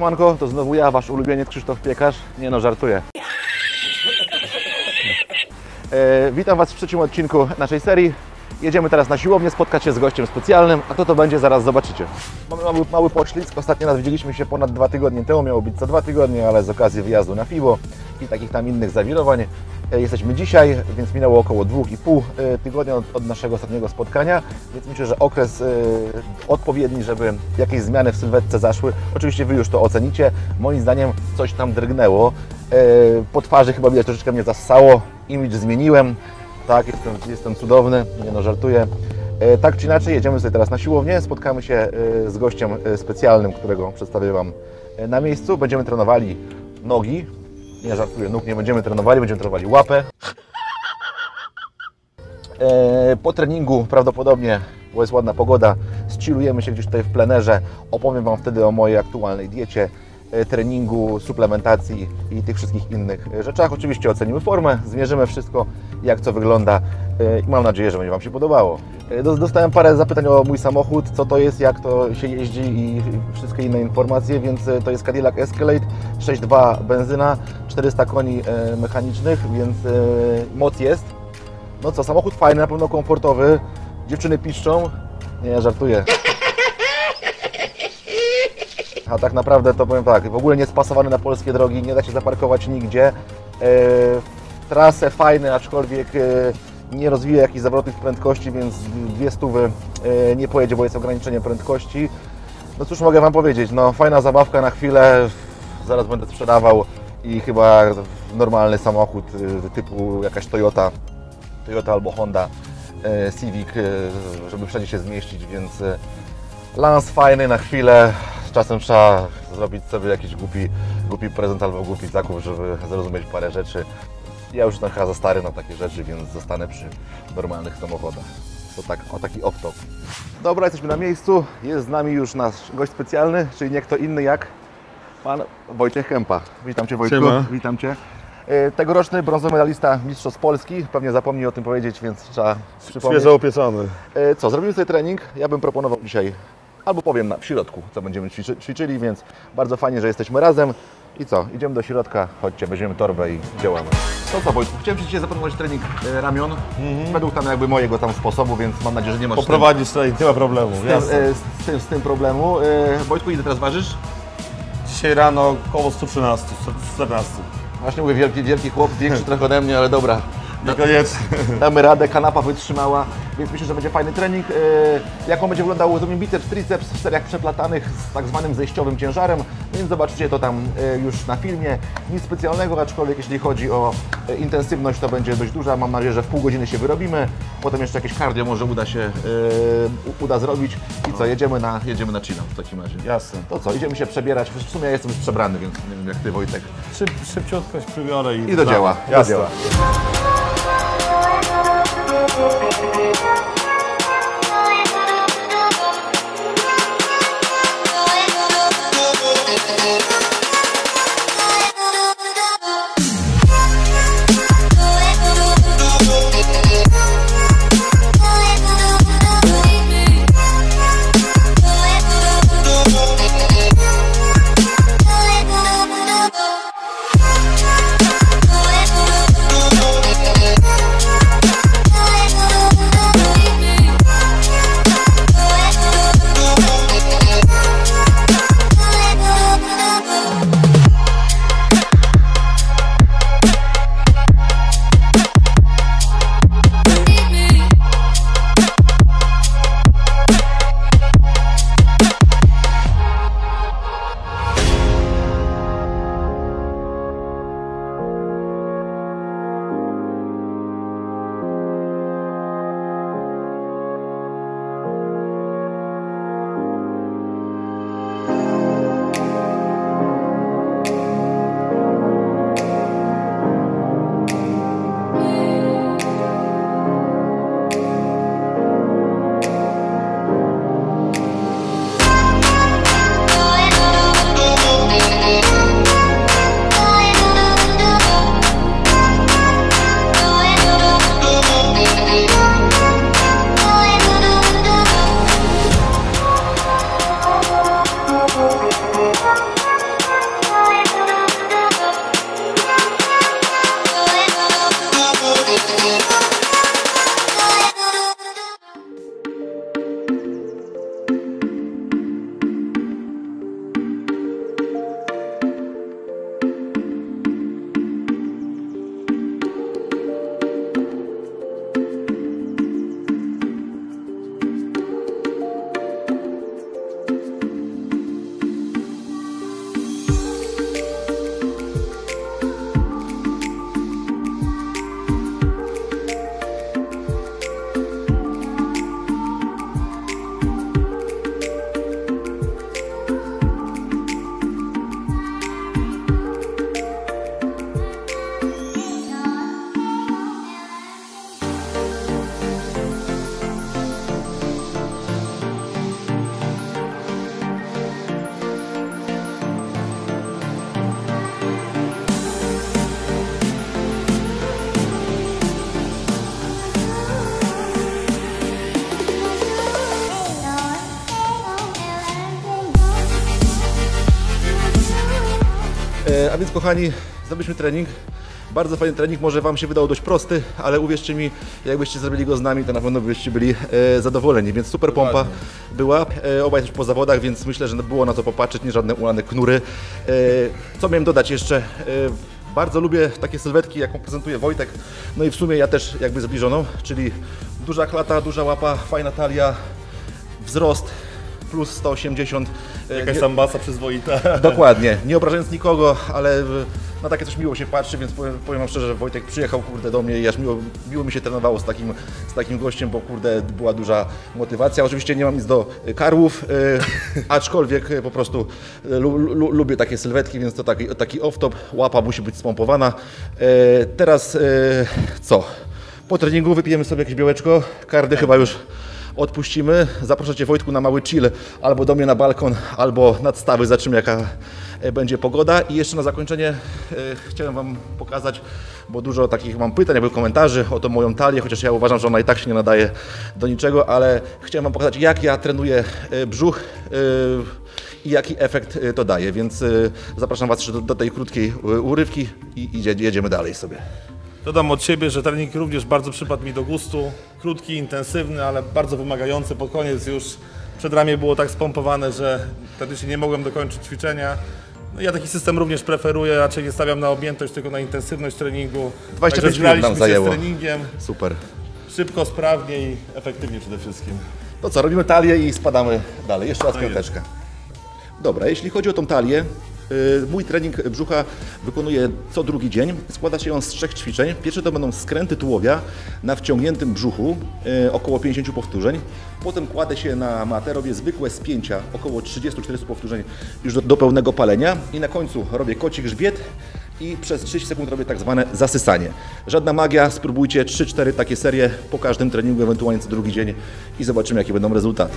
Siemanko, to znowu ja, wasz ulubieniec Krzysztof Piekarz. Nie no, żartuję. Witam was w trzecim odcinku naszej serii. Jedziemy teraz na siłownię, spotkać się z gościem specjalnym, a kto to będzie, zaraz zobaczycie. Mamy mały poślizg, ostatni raz widzieliśmy się ponad 2 tygodnie temu, miało być co 2 tygodnie, ale z okazji wyjazdu na FIBO i takich tam innych zawirowań. Jesteśmy dzisiaj, więc minęło około 2,5 tygodnia od naszego ostatniego spotkania, więc myślę, że okres odpowiedni, żeby jakieś zmiany w sylwetce zaszły. Oczywiście wy już to ocenicie, moim zdaniem coś tam drgnęło. Po twarzy chyba widać, troszeczkę mnie zassało, imidż zmieniłem. Tak, jestem cudowny, nie no, żartuję. Tak czy inaczej, jedziemy sobie teraz na siłownię, spotkamy się z gościem specjalnym, którego przedstawię wam na miejscu. Będziemy trenowali nogi, nie żartuję, nóg nie będziemy trenowali łapę. Po treningu prawdopodobnie, bo jest ładna pogoda, zchillujemy się gdzieś tutaj w plenerze, opowiem wam wtedy o mojej aktualnej diecie, treningu, suplementacji i tych wszystkich innych rzeczach. Oczywiście ocenimy formę, zmierzymy wszystko, jak co wygląda i mam nadzieję, że będzie wam się podobało. Dostałem parę zapytań o mój samochód, co to jest, jak to się jeździ i wszystkie inne informacje, więc to jest Cadillac Escalade 6.2 benzyna, 400 koni mechanicznych, więc moc jest. No co, samochód fajny, na pewno komfortowy, dziewczyny piszczą, nie, żartuję. A tak naprawdę to powiem tak, w ogóle nie spasowany na polskie drogi, nie da się zaparkować nigdzie. Trasę fajne, aczkolwiek nie rozwija jakichś zawrotnych prędkości, więc 200 nie pojedzie, bo jest ograniczenie prędkości. No cóż mogę wam powiedzieć, no fajna zabawka na chwilę, zaraz będę sprzedawał i chyba normalny samochód typu jakaś Toyota albo Honda Civic, żeby wszędzie się zmieścić, więc lans fajny na chwilę. Czasem trzeba zrobić sobie jakiś głupi prezent albo głupi zakup, żeby zrozumieć parę rzeczy. Ja już jestem chyba za stary na takie rzeczy, więc zostanę przy normalnych samochodach. To tak, o taki off-top. Dobra, jesteśmy na miejscu. Jest z nami już nasz gość specjalny, czyli nie kto inny jak pan Wojciech Kępa. Witam Cię, Wojtku. Siema. Witam Cię. Tegoroczny brązowy medalista Mistrzostw Polski. Pewnie zapomnij o tym powiedzieć, więc trzeba przypomnieć. Świeżo upieczony. Co, zrobimy sobie trening. Ja bym proponował dzisiaj, albo powiem w środku, co będziemy ćwiczyli, więc bardzo fajnie, że jesteśmy razem. I co, idziemy do środka, chodźcie, weźmiemy torbę i działamy. To co, Wojtku, chciałem Ci dzisiaj zaproponować trening ramion, według tam jakby mojego tam sposobu, więc mam nadzieję, że nie masz Poprowadzisz trening, nie ma problemu. z tym problemu. Wojtku, ile teraz ważysz? Dzisiaj rano około 113, 114. Właśnie mówię, wielki chłop, większy trochę ode mnie, ale dobra. Niekoniecznie. Damy radę, kanapa wytrzymała, więc myślę, że będzie fajny trening. Jak on będzie wyglądał, zrobimy biceps, triceps w seriach przeplatanych z tak zwanym zejściowym ciężarem, więc zobaczycie to tam już na filmie. Nic specjalnego, aczkolwiek jeśli chodzi o intensywność, to będzie dość duża. Mam nadzieję, że w pół godziny się wyrobimy. Potem jeszcze jakieś cardio może uda zrobić. I co, jedziemy na chilla w takim razie. Jasne. To co, idziemy się przebierać. W sumie ja jestem już przebrany, więc nie wiem jak Ty, Wojtek. Szybciutko się przybiorę I do dzieła. Jasne. A więc kochani, zrobiliśmy trening. Bardzo fajny trening, może Wam się wydał dość prosty, ale uwierzcie mi, jakbyście zrobili go z nami, to na pewno byście byli zadowoleni, więc super pompa była. Obaj też po zawodach, więc myślę, że było na co popatrzeć, nie żadne ulane knury. Co miałem dodać jeszcze? Bardzo lubię takie sylwetki, jaką prezentuje Wojtek, no i w sumie ja też jakby zbliżoną, czyli duża klata, duża łapa, fajna talia, wzrost plus 180. Jakaś tam masa przyzwoita. Dokładnie, nie obrażając nikogo, ale na takie coś miło się patrzy, więc powiem Wam szczerze, że Wojtek przyjechał kurde do mnie i aż miło mi się trenowało z takim gościem, bo kurde była duża motywacja. Oczywiście nie mam nic do karłów, aczkolwiek po prostu lubię takie sylwetki, więc to taki off-top, łapa musi być spompowana. Teraz co? Po treningu wypijemy sobie jakieś białeczko, kardy chyba już odpuścimy. Zaproszę Cię, Wojtku, na mały chill, albo do mnie na balkon, albo nad stawy, zobaczymy jaka będzie pogoda. I jeszcze na zakończenie chciałem Wam pokazać, bo dużo takich mam pytań, jakby komentarzy o tą moją talię, chociaż ja uważam, że ona i tak się nie nadaje do niczego, ale chciałem Wam pokazać, jak ja trenuję brzuch i jaki efekt to daje, więc zapraszam Was jeszcze do tej krótkiej urywki i jedziemy dalej sobie. Dodam od siebie, że trening również bardzo przypadł mi do gustu. Krótki, intensywny, ale bardzo wymagający. Pod koniec już przedramię było tak spompowane, że wtedy się nie mogłem dokończyć ćwiczenia. No ja taki system również preferuję, raczej nie stawiam na objętość, tylko na intensywność treningu. 25 minut nam zajęło. Z treningiem. Super. Szybko, sprawnie i efektywnie przede wszystkim. To co, robimy talię i spadamy dalej. Jeszcze raz piąteczkę. Dobra, jeśli chodzi o tą talię, mój trening brzucha wykonuję co drugi dzień. Składa się on z 3 ćwiczeń. Pierwsze to będą skręty tułowia na wciągniętym brzuchu, około 50 powtórzeń. Potem kładę się na matę, robię zwykłe spięcia, około 30-40 powtórzeń już do pełnego palenia. I na końcu robię koci grzbiet i przez 30 sekund robię tak zwane zasysanie. Żadna magia, spróbujcie 3-4 takie serie po każdym treningu, ewentualnie co drugi dzień i zobaczymy, jakie będą rezultaty.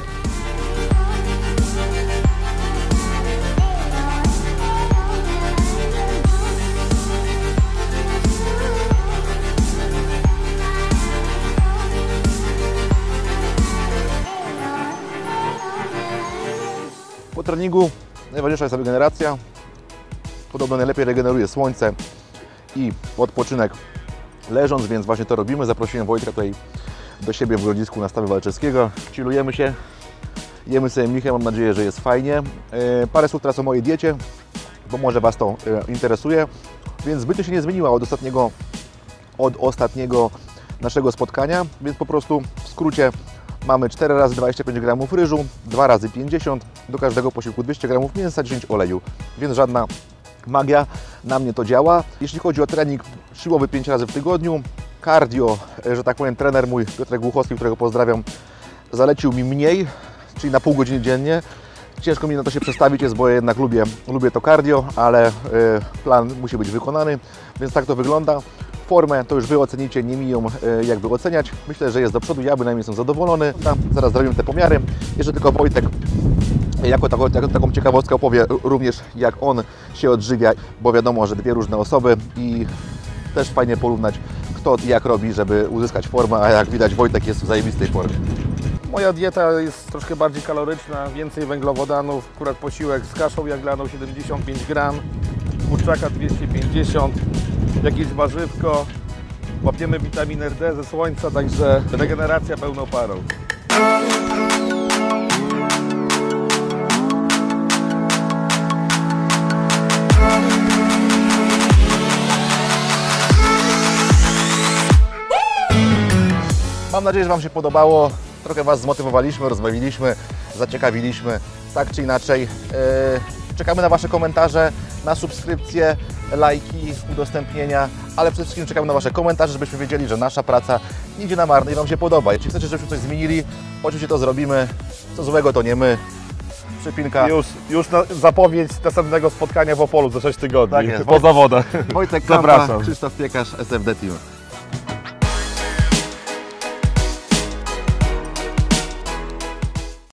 Po treningu najważniejsza jest regeneracja. Podobno najlepiej regeneruje słońce i odpoczynek leżąc, więc właśnie to robimy. Zaprosiłem Wojtka tutaj do siebie w Grodzisku na stawie Walczewskiego. Chillujemy się, jemy sobie michę, mam nadzieję, że jest fajnie. Parę słów teraz o mojej diecie, bo może Was to interesuje. Więc zbytnio się nie zmieniła od ostatniego naszego spotkania, więc po prostu w skrócie mamy 4 razy 25 gramów ryżu, 2 razy 50, do każdego posiłku 200 gramów mięsa, 10 oleju, więc żadna magia, na mnie to działa. Jeśli chodzi o trening siłowy 5 razy w tygodniu, cardio, że tak powiem, trener mój Piotrek Głuchowski, którego pozdrawiam, zalecił mi mniej, czyli na pół godziny dziennie. Ciężko mi na to się przestawić jest, bo ja jednak lubię to cardio, ale plan musi być wykonany, więc tak to wygląda. Formę to już Wy ocenicie, nie mi ją jakby oceniać. Myślę, że jest do przodu, ja bynajmniej jestem zadowolony. Zaraz zrobimy te pomiary. Jeszcze tylko Wojtek jako taką ciekawostkę opowie również, jak on się odżywia, bo wiadomo, że 2 różne osoby i też fajnie porównać, kto jak robi, żeby uzyskać formę, a jak widać Wojtek jest w zajebistej formie. Moja dieta jest troszkę bardziej kaloryczna, więcej węglowodanów, akurat posiłek z kaszą jaglaną 75 gram, kurczaka 250, jakieś warzywko, łapiemy witaminę D ze słońca, także regeneracja pełną parą. Mam nadzieję, że Wam się podobało. Trochę Was zmotywowaliśmy, rozbawiliśmy, zaciekawiliśmy, tak czy inaczej. Czekamy na Wasze komentarze, na subskrypcje, lajki, udostępnienia, ale przede wszystkim czekamy na Wasze komentarze, żebyśmy wiedzieli, że nasza praca nie idzie na marne i Wam się podoba. Jeśli chcecie, żebyśmy coś zmienili, oczywiście to zrobimy. Co złego to nie my. Przypinka. Już zapowiedź następnego spotkania w Opolu za 6 tygodni. Tak jest. Po zawodach. Wojtek Kampa, Zapraszam. Krzysztof Piekarz, SFD Team.